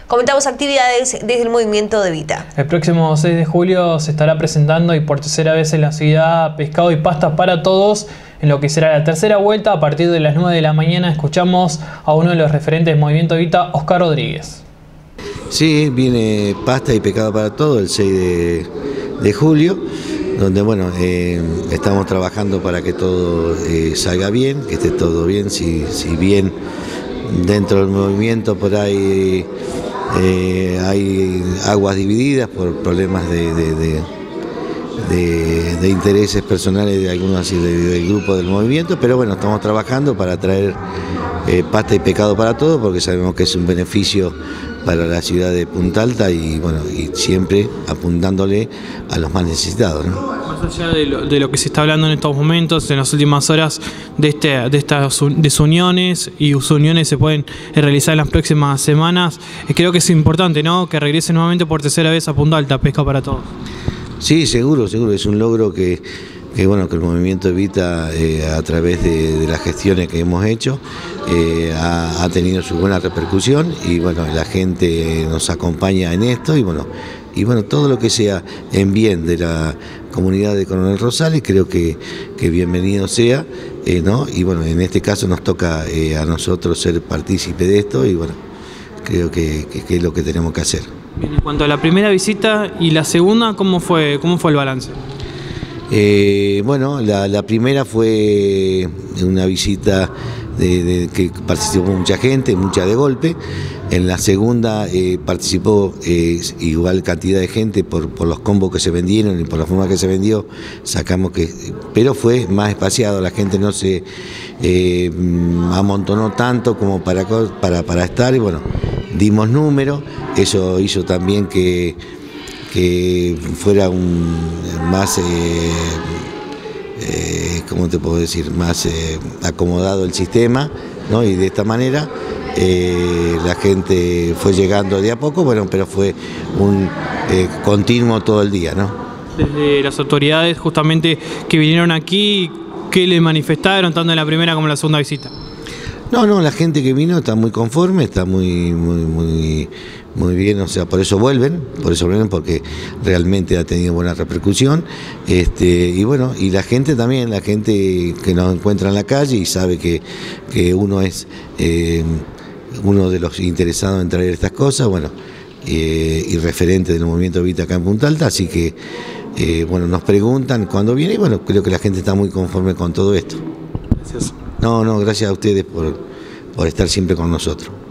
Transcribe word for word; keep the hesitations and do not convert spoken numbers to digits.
Comentamos actividades desde el movimiento de Evita. El próximo seis de julio se estará presentando y por tercera vez en la ciudad Pescado y Pastas para Todos, en lo que será la tercera vuelta. A partir de las nueve de la mañana escuchamos a uno de los referentes del movimiento Evita, Oscar Rodríguez. Sí, viene Pasta y Pescado para Todos el seis de julio, donde bueno, eh, estamos trabajando para que todo eh, salga bien, que esté todo bien, si, si bien dentro del movimiento por ahí eh, hay aguas divididas por problemas de, de, de, de, de intereses personales de algunos de, del grupo del movimiento, pero bueno, estamos trabajando para traer eh, Pasta y Pescado para Todos, porque sabemos que es un beneficio para la ciudad de Punta Alta y bueno, y siempre apuntándole a los más necesitados, ¿no? Más allá de lo, de lo que se está hablando en estos momentos, en las últimas horas, de, este, de estas desuniones y usuniones se pueden realizar en las próximas semanas, creo que es importante, ¿no?, que regrese nuevamente por tercera vez a Punta Alta, Pesca para Todos. Sí, seguro, seguro, es un logro que, que bueno, que el movimiento Evita eh, a través de, de las gestiones que hemos hecho eh, ha, ha tenido su buena repercusión y bueno, la gente nos acompaña en esto y bueno, y bueno, todo lo que sea en bien de la comunidad de Coronel Rosales creo que, que bienvenido sea, eh, ¿no? Y bueno, en este caso nos toca eh, a nosotros ser partícipe de esto y bueno, creo que, que, que es lo que tenemos que hacer. Bien, en cuanto a la primera visita y la segunda, ¿cómo fue, cómo fue el balance? Eh, bueno, la, la primera fue una visita de, de, que participó mucha gente, mucha de golpe. En la segunda eh, participó eh, igual cantidad de gente por, por los combos que se vendieron y por la forma que se vendió, sacamos que, pero fue más espaciado, la gente no se eh, amontonó tanto como para, para, para estar y bueno, dimos número, eso hizo también que que fuera un más, eh, eh, ¿cómo te puedo decir?, más eh, acomodado el sistema, ¿no? Y de esta manera eh, la gente fue llegando de a poco, bueno, pero fue un eh, continuo todo el día, ¿no? Desde las autoridades justamente que vinieron aquí, ¿qué le manifestaron tanto en la primera como en la segunda visita? No, no, la gente que vino está muy conforme, está muy, muy, muy, muy bien, o sea, por eso vuelven, por eso vuelven, porque realmente ha tenido buena repercusión, este, y bueno, y la gente también, la gente que nos encuentra en la calle y sabe que, que uno es eh, uno de los interesados en traer estas cosas, bueno, eh, y referente del movimiento Evita acá en Punta Alta, así que, eh, bueno, nos preguntan cuándo viene y bueno, creo que la gente está muy conforme con todo esto. Gracias. No, no, gracias a ustedes por, por estar siempre con nosotros.